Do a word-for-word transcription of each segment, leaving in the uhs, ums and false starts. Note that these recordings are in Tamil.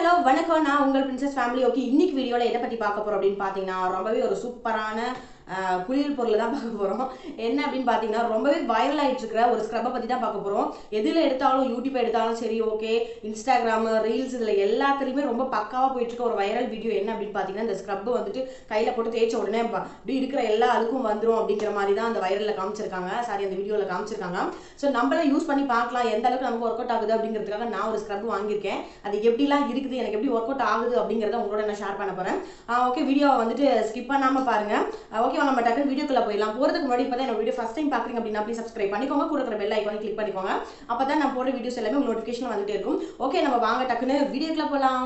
ஹலோ வணக்கம் நான் உங்கள் பிரின்சஸ் ஃபேமிலி. ஓகே, இன்னைக்கு வீடியோவில் எதை பற்றி பார்க்க போகிறோம் அப்படின்னு பார்த்தீங்கன்னா ரொம்பவே ஒரு சூப்பரான குளியல் பொருளை தான் பார்க்க போகிறோம். என்ன அப்படின்னு பார்த்தீங்கன்னா ரொம்பவே வைரல் ஆகிட்டு இருக்கிற ஒரு ஸ்க்ரப்பை பற்றி தான் பார்க்க போகிறோம். எதில் எடுத்தாலும் யூடியூப் எடுத்தாலும் சரி, ஓகே இன்ஸ்டாகிராமு ரீல்ஸ் இதில் எல்லாத்துலேயுமே ரொம்ப பக்காவாக போயிட்டுருக்க ஒரு வைரல் வீடியோ என்ன அப்படின்னு பார்த்தீங்கன்னா இந்த ஸ்க்ரப்பு வந்துட்டு கையில் போட்டு தேய்ச்ச உடனே அப்படி இருக்கிற எல்லா அழுக்கும் வந்துடும் அப்படிங்கிற மாதிரி தான் அந்த வைரலில் காமிச்சிருக்காங்க. சாரி, அந்த வீடியோவில் காமிச்சிருக்காங்க. ஸோ நம்மளே யூஸ் பண்ணி பார்க்கலாம் எந்த அளவுக்கு நமக்கு ஒர்க் அவுட் ஆகுது அப்படிங்கிறதுக்காக நான் ஒரு ஸ்க்ரப் வாங்கியிருக்கேன். அது எப்படிலாம் இருக்குது, எனக்கு எப்படி ஒர்க் அவுட் ஆகுது அப்படிங்கிறத உங்களோட நான் ஷேர் பண்ண போகிறேன். ஓகே, வீடியோவை வந்துட்டு ஸ்கிப் பண்ணாமல் பாருங்கள். ஓகே, நம்ம டக்குனு வீடியோக்குள்ள போயிடலாம். போகிறதுக்கு முன்னாடி இப்போ தான் என்னோட வீடியோ ஃபஸ்ட் டைம் பார்க்குறீங்க அப்படின்னா ப்ளீஸ் சப்ஸ்கிரைப் பண்ணிக்கோங்க. கூட இருக்கிற பெல் ஐக்கானை கிளிக் பண்ணிக்கோங்க. அப்போ தான் நான் போடுற வீடியோஸ் எல்லாமே உங்களுக்கு நோட்டிஃபிகேஷன் வந்துட்டே இருக்கும். ஓகே, நம்ம வாங்க டக்குன்னு வீடியோக்குள்ள போகலாம்.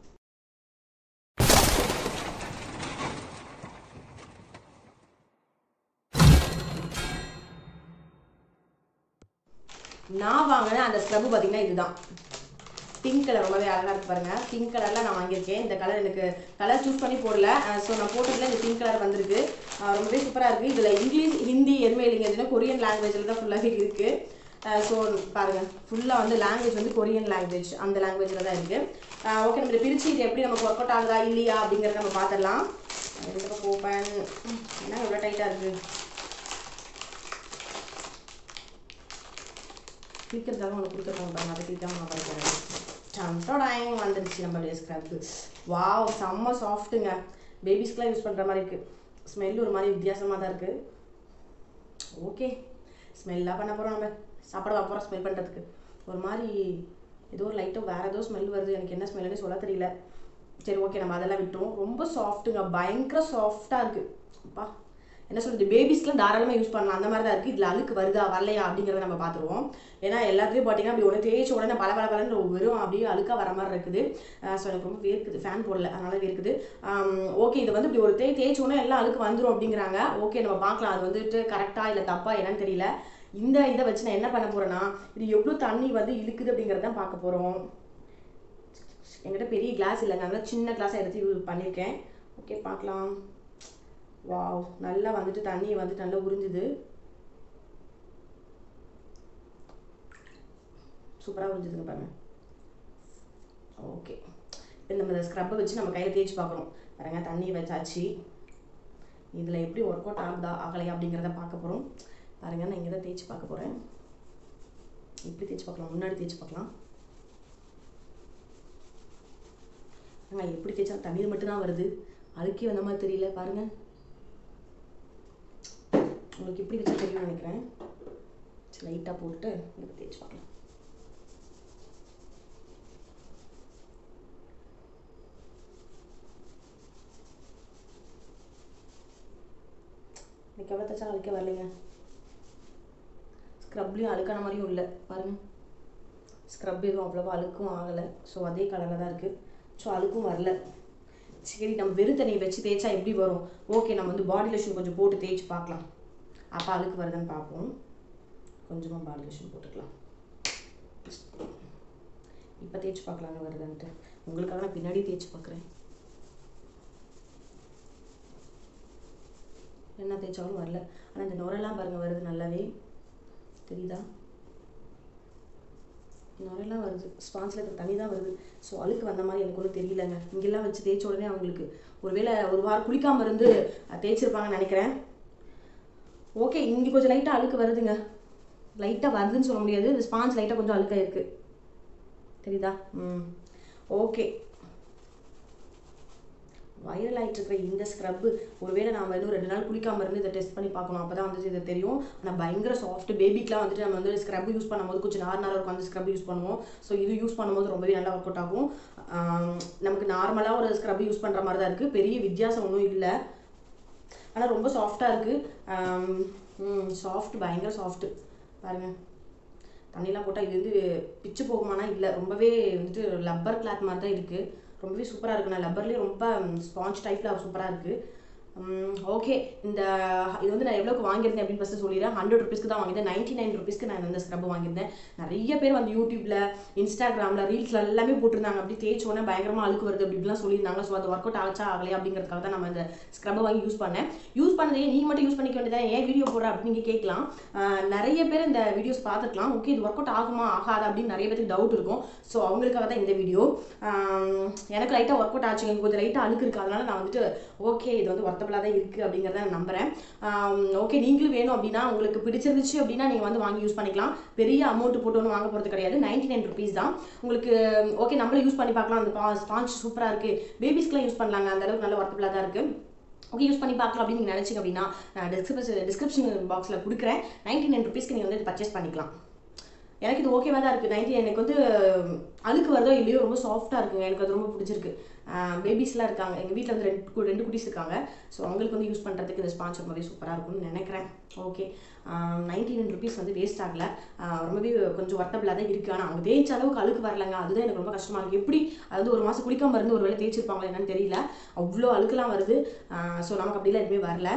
நான் வாங்கின அந்த ஸ்க்ரப் பார்த்தீங்கன்னா இதுதான். பிங்க் கலர் ரொம்பவே அழகாக இருக்கு பாருங்க. பிங்க் கலரில் நான் வாங்கியிருக்கேன். இந்த கலர் எனக்கு கலர் சூஸ் பண்ணி போடல. ஸோ நான் போட்டதில் இந்த பிங்க் கலர் வந்திருக்கு. ரொம்பவே சூப்பராக இருக்குது. இதில் இங்கிலீஷ் ஹிந்தி எதுவுமே இல்லைங்க. எதுனா கொரியன் லாங்குவேஜில் தான் ஃபுல்லாகவே இருக்குது. ஸோ பாருங்கள், ஃபுல்லாக வந்து லாங்குவேஜ் வந்து கொரியன் லாங்குவேஜ், அந்த லாங்குவேஜில் தான் இருக்குது. ஓகே, நம்ம இதை பிரித்து இது எப்படி நமக்கு ஒர்க் அவுட் ஆகுதா இல்லையா அப்படிங்கிறத நம்ம பார்த்துடலாம். ஓப்பன் ஏன்னா எவ்வளோ டைட்டாக இருக்குது. கிளிக்கிறதுக்காக உங்களுக்கு கொடுத்துருக்காங்க பாருங்க. அதை கிளிக்காம நான் படிக்கிறேன். சந்தோடாயம் வந்துடுச்சு நம்மளுடைய ஸ்க்ரப்பு. வாவ், செம்ம சாஃப்ட்டுங்க. பேபிஸ்க்குலாம் யூஸ் பண்ணுற மாதிரி இருக்குது. ஸ்மெல் ஒரு மாதிரி வித்தியாசமாக தான் இருக்குது. ஓகே, ஸ்மெல்லாக பண்ண போகிறோம். நம்ம சாப்பாடு போகிறோம் ஸ்மெல் பண்ணுறதுக்கு. ஒரு மாதிரி ஏதோ ஒரு லைட்டாக வேறு ஏதோ ஸ்மெல் வருது. எனக்கு என்ன ஸ்மெல்லுன்னு சொல்ல தெரியல. சரி, ஓகே, நம்ம அதெல்லாம் விட்டுரும். ரொம்ப சாஃப்ட்டுங்க, பயங்கர சாஃப்டாக இருக்குது. அப்பா என்ன சொல்கிறது, பேபிஸ்க்குலாம் தாராளமாக யூஸ் பண்ணலாம். அந்த மாதிரி தான் இருக்குது. இதில் அழுக்கு வருதா வரலையா அப்படிங்கிறத நம்ம பார்த்துருவோம். ஏன்னா எல்லாத்துலேயும் பார்த்தீங்கன்னா அப்படி ஒன்று தேய்ச்ச உடனே பல பல பலன்னு வெறும் அப்படியே அழுக்காக வர மாதிரி இருக்குது. ஸோ எனக்கு ரொம்ப வேர்க்குது, ஃபேன் போடல அதனால வேர்க்குது. ஓகே, இது வந்து இப்படி ஒரு தேய் தேய்ச்ச உடனே எல்லாம் அழுக்கு வந்துடும் அப்படிங்கிறாங்க. ஓகே, நம்ம பார்க்கலாம் அது வந்துட்டு கரெக்டாக இல்லை தப்பா என்னன்னு தெரியல. இந்த இதை வச்சு நான் என்ன பண்ண போகிறேன்னா இது எவ்வளோ தண்ணி வந்து இழுக்குது அப்படிங்கிறத தான் பார்க்க போகிறோம். என்கிட்ட பெரிய கிளாஸ் இல்லைங்க, அதனால சின்ன கிளாஸை எடுத்து யூஸ் பண்ணியிருக்கேன். ஓகே, பார்க்கலாம். வாவ், நல்லா வந்துட்டு தண்ணியை வந்துட்டு நல்லா உறிஞ்சுது. சூப்பராக உறிஞ்சுதுங்க பாருங்க. ஓகே, இப்போ நம்ம இந்த ஸ்க்ரப்பை வச்சு நம்ம கையில் தேய்ச்சி பார்க்குறோம் பாருங்க. தண்ணியை வச்சாச்சு. இதில் எப்படி ஒர்க் அவுட் ஆகுதா ஆகலையா அப்படிங்கிறத பார்க்க போகிறோம். பாருங்க, நான் இங்கே தான் தேய்ச்சி பார்க்க போகிறேன். எப்படி தேய்ச்சி பார்க்கலாம், முன்னாடி தேய்ச்சி பார்க்கலாம். நாங்கள் எப்படி தேய்ச்சா தண்ணீர் மட்டும்தான் வருது, அழுக்கி வந்த மாதிரி தெரியல. பாருங்கள், உங்களுக்கு எப்படி வச்சா தெரியும்னு நினைக்கிறேன். லைட்டாக போட்டு இதை தேய்ச்சி பார்க்கலாம். எனக்கு எவ்வளோ தைச்சாலும் அழுக்க வரலைங்க. ஸ்க்ரப்லேயும் அழுக்கான மாதிரியும் இல்லை பாருங்கள். ஸ்க்ரப் எதுவும் அவ்வளோவா அழுக்கும் ஆகலை. ஸோ அதே கலரில் தான் இருக்குது. ஸோ அழுக்கும் வரல. சரி, நம்ம வெறும் தண்ணியை வச்சு தேய்ச்சா எப்படி வரும். ஓகே, நம்ம வந்து பாடி லோஷன் கொஞ்சம் போட்டு தேய்ச்சி பார்க்கலாம். அப்போ அழுக்கு வருதுன்னு பார்ப்போம். கொஞ்சமாக பாடி லோஷன் போட்டுக்கலாம். இப்போ தேய்ச்சி பார்க்கலாங்க வருதுன்ட்டு. உங்களுக்காக நான் பின்னாடி தேய்ச்சி பார்க்குறேன். என்ன தேய்ச்சாலும் வரல. ஆனால் இந்த நுரெல்லாம் பாருங்கள் வருது, நல்லாவே தெரியுதா? நுரெல்லாம் வருது. ஸ்பான்ஸில் இருக்கிற தண்ணி தான் வருது. ஸோ அழுக்கு வந்த மாதிரி எனக்கு ஒன்றும் தெரியலங்க. இங்கெல்லாம் வச்சு தேய்ச்ச உடனே அவங்களுக்கு ஒருவேளை ஒரு வாரம் குளிக்காமல் இருந்து தேய்ச்சிருப்பாங்கன்னு நினைக்கிறேன். ஓகே, இங்கே கொஞ்சம் லைட்டாக அழுக்கு வருதுங்க. லைட்டாக வருதுன்னு சொல்ல முடியாது. இந்த ஸ்பான்ஸ் லைட்டாக கொஞ்சம் அழுக்காக இருக்குது, தெரியுதா? ம் ஓகே, வைரல் ஆகிட்டு இருக்கிற இந்த ஸ்க்ரப்பு ஒருவேளை நாம் வந்து ரெண்டு நாள் குளிக்காமல் இருந்து இதை டெஸ்ட் பண்ணி பார்க்கணும். அப்போ தான் வந்துட்டு இதை தெரியும். ஆனால் பயங்கர சாஃப்ட். பேபிக்கெலாம் வந்துட்டு நம்ம வந்து ஸ்க்ரப் யூஸ் பண்ணும்போது கொஞ்சம் நார் நாராக இருக்கும். அந்த ஸ்க்ரப் யூஸ் பண்ணுவோம். ஸோ இது யூஸ் பண்ணும்போது ரொம்பவே நல்லா ஒர்க் அவுட் ஆகும். நமக்கு நார்மலாக ஒரு ஸ்க்ரப் யூஸ் பண்ணுற மாதிரி தான் இருக்குது. பெரிய வித்தியாசம் ஒன்றும் இல்லை. ஆனால் ரொம்ப சாஃப்டாக இருக்குது. சாஃப்ட், பயங்கர சாஃப்ட்டு பாருங்கள். தண்ணிலாம் போட்டால் இது வந்து பிச்சு போகுமானா இல்லை. ரொம்பவே வந்துட்டு லப்பர் கிளாத் மாதிரி தான் இருக்குது. ரொம்பவே சூப்பராக இருக்குது. நான் லப்பர்லேயே ரொம்ப ஸ்பாஞ்ச் டைப்பில் சூப்பராக இருக்குது. ஓகே, இந்த இது வந்து நான் எவ்வளோக்கு வாங்கியிருந்தேன் அப்படின்னு ஃபஸ்ட்டு சொல்லிடுறேன். ஹண்ட்ரட் ருபீஸ்க்கு தான் வாங்கியிருந்தேன். நைன்ட்டி நைன் ருபீஸ்க்கு நான் இந்த ஸ்க்ரப் வாங்கியிருந்தேன். நிறைய பேர் வந்து யூடியூப்ல, இன்ஸ்டாகிராமில், ரீல்ஸில் எல்லாமே போட்டிருந்தாங்க. அப்படி தேய்ச்சோன்னே பயங்கரமாக அழுக்கு வருது அப்படி இப்படிலாம் சொல்லியிருந்தாங்க. ஸோ அது ஒர்க் அவுட் ஆச்சா ஆகலையா அப்படிங்கிறதுக்காக தான் நம்ம இந்த ஸ்க்ரப்பை வாங்கி யூஸ் பண்ணேன். யூஸ் பண்ணதே நீங்கள் மட்டும் யூஸ் பண்ணிக்க வேண்டியதான், ஏன் வீடியோ போடுற அப்படின்னு நீங்கள் கேட்கலாம். நிறைய பேர் இந்த வீடியோஸ் பார்த்துக்கலாம். ஓகே, இது ஒர்க் அவுட் ஆகுமா ஆகாது அப்படின்னு நிறைய பேருக்கு டவுட் இருக்கும். ஸோ அவங்களுக்காக தான் இந்த வீடியோ. எனக்கு லைட்டாக ஒர்க் அவுட் ஆச்சு, எனக்கு கொஞ்சம் லைட்டாக அழுக்கு இருக்குது. அதனால நான் வந்துட்டு ஓகே இது வந்து ஒர்த்தபிளாக தான் இருக்குது அப்படிங்கிறத நான் நம்புகிறேன். ஓகே, நீங்களும் வேணும் அப்படின்னா, உங்களுக்கு பிடிச்சிருந்துச்சு அப்படின்னா நீங்கள் வந்து வாங்கி யூஸ் பண்ணிக்கலாம். பெரிய அமௌண்ட் போட்டு ஒன்றும் வாங்க போகிறது கிடையாது. நைன்ட்டி நைன் ருபீஸ் தான் உங்களுக்கு. ஓகே, நம்மளும் யூஸ் பண்ணி பார்க்கலாம். அந்த ஸ்பாஞ்ச் சூப்பராக இருக்குது, பேபிஸ்க்குலாம் யூஸ் பண்ணலாங்க. அந்த அளவுக்கு நல்ல ஒர்த்தபிளாக தான் இருக்குது. ஓகே, யூஸ் பண்ணி பார்க்கலாம் அப்படின்னு நீங்கள் நினச்சிங்க அப்படின்னா நான் டிஸ்கிரிப்ஷன் டிஸ்கிரிப்ஷன் பாக்ஸில் கொடுக்குறேன். நைன்ட்டி நைன் ருபீஸ்க்கு நீங்கள் வந்து பர்ச்சேஸ் பண்ணிக்கலாம். எனக்கு இது ஓகேவாக தான் இருக்குது. நைன்ட்டி எனக்கு வந்து அழுக்கு வருதோ இல்லையோ ரொம்ப சாஃப்டாக இருக்குங்க. எனக்கு அது ரொம்ப பிடிச்சிருக்கு. பேபிஸ்லாம் இருக்காங்க எங்கள் வீட்டில் வந்து ரெண்டு ரெண்டு குட்டீஸ் இருக்காங்க. ஸோ அவங்களுக்கு வந்து யூஸ் பண்ணுறதுக்கு இந்த ஸ்பான்ச் ரொம்பவே சூப்பராக இருக்கும்னு நினைக்கிறேன். ஓகே, நைன்ட்டி நைன் ருபீஸ் வந்து வேஸ்ட் ஆகலை, ரொம்பவே கொஞ்சம் ஒர்த்தபிளாக தான் இருக்குது. ஆனால் அவங்க தேய்ச்ச அளவுக்கு அழுக்கு வரலங்க. அதுதான் எனக்கு ரொம்ப கஷ்டமாக இருக்குது. எப்படி அது வந்து ஒரு மாதம் குடிக்காமல் இருந்து ஒரு வேளை தேய்ச்சிருப்பாங்களா என்னன்னு தெரியல, அவ்வளோ அழுக்குலாம் வருது. ஸோ நமக்கு அப்படிலாம் எதுவுமே வரல.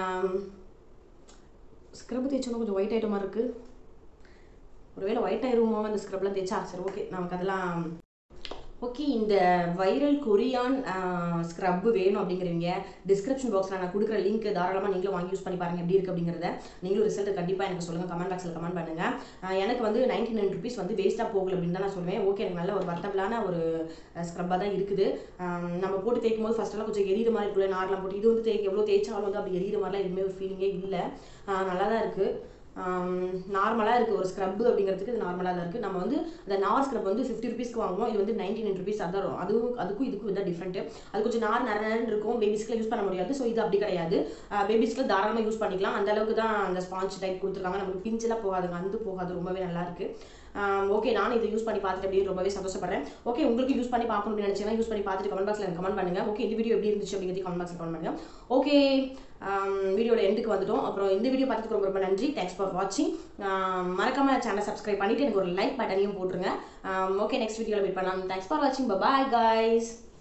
ஸ்க்ரப் தேய்ச்சோன்னா கொஞ்சம் ஒயிட் ஐட்டமாக இருக்குது. ஒருவேளை ஒயிட் ஆயிருமோ அந்த ஸ்க்ரப்லாம் தேய்ச்சா. சரி, ஓகே, நமக்கு அதெல்லாம் ஓகே. இந்த வைரல் கொரியான் ஸ்க்ரப்பு வேணும் அப்படிங்கிறவங்க டிஸ்கிரிப்ஷன் பாக்ஸில் நான் கொடுக்குற லிங்க் தாராளமாக நீங்களும் வாங்கி யூஸ் பண்ணி பாருங்கள் எப்படி இருக்குது அப்படிங்கிறத. நீங்களும் ரிசல்ட் கண்டிப்பாக எனக்கு சொல்லுங்கள், கமெண்ட் பாக்ஸில் கமெண்ட் பண்ணுங்கள். எனக்கு வந்து நைன்ட்டி நைன் ருபீஸ் வந்து வேஸ்ட்டாக போகல அப்படின்னு தான் நான் சொல்லுவேன். ஓகே, எனக்கு நல்ல ஒரு வர்த்தபிளான ஒரு ஸ்க்ரப்பாக தான் இருக்குது. நம்ம போட்டு தேய்க்கும் போது ஃபஸ்ட்டெல்லாம் கொஞ்சம் எரியிற மாதிரி இருக்குல்ல, நார்லாம் போட்டு. இது வந்து தேய்க்க எவ்வளோ தேய்ச்சாலும் வந்து அப்படி எரியிற மாதிரிலாம் எதுவுமே ஒரு ஃபீலிங்கே இல்லை. நல்லா தான் இருக்குது, நார்மலாக இருக்குது. ஒரு ஸ்க்ரப்பு அப்படிங்கிறதுக்கு இது நார்மலாக தான் இருக்குது. நம்ம வந்து அந்த நார் ஸ்க்ரப் வந்து ஃபிஃப்டி ருபீஸ்க்கு வாங்குவோம். இது வந்து நைன்ட்டி நைன் ருபீஸ் அதான். அதுவும் அதுக்கும் இதுக்கும் இதான் டிஃப்ரெண்ட்டு. அது கொஞ்சம் நார் நிறைய நேரம் இருக்கும், பேபிஸ்க்குலாம் யூஸ் பண்ண முடியாது. ஸோ இது அப்படி கிடையாது, பேபிஸ்க்கு தாராளமாக யூஸ் பண்ணிக்கலாம். அந்த அளவுக்கு தான் அந்த ஸ்பாஞ்ச் டைப் கொடுத்துருக்காங்க. நமக்கு பிஞ்செல்லாம் போகாதுங்க, அந்து போகாது, ரொம்பவே நல்லா இருக்குது. ஓகே, நானும் இதை யூஸ் பண்ணி பார்த்துட்டு அப்படின்னு ரொம்பவே சந்தோஷப்படுறேன். ஓகே, உங்களுக்கு யூஸ் பண்ணி பார்க்கணும் அப்படின்னு நினச்சிங்கன்னா யூஸ் பண்ணி பார்த்துட்டு கமெண்ட் பாக்ஸில் கமெண்ட் பண்ணுங்கள். ஓகே, இந்த வீடியோ எப்படி இருந்துச்சு அப்படிங்கிறது கமெண்ட் பாக்ஸில் கமெண்ட் பண்ணுங்கள். ஓகே, வீடியோட எண்டுக்கு வந்துட்டோம். அப்புறம் இந்த வீடியோ பார்த்துட்டு ரொம்ப ரொம்ப நன்றி. தேங்க்ஸ் ஃபார் வாட்சிங். மறக்காம சேனலை சப்ஸ்கிரைப் பண்ணிவிட்டு எனக்கு ஒரு லைக் பட்டனையும் போட்டுருங்க. ஓகே, நெக்ஸ்ட் வீடியோவில் மீட் பண்ணலாம். தேங்க்ஸ் ஃபார் வாட்சிங். Bye guys.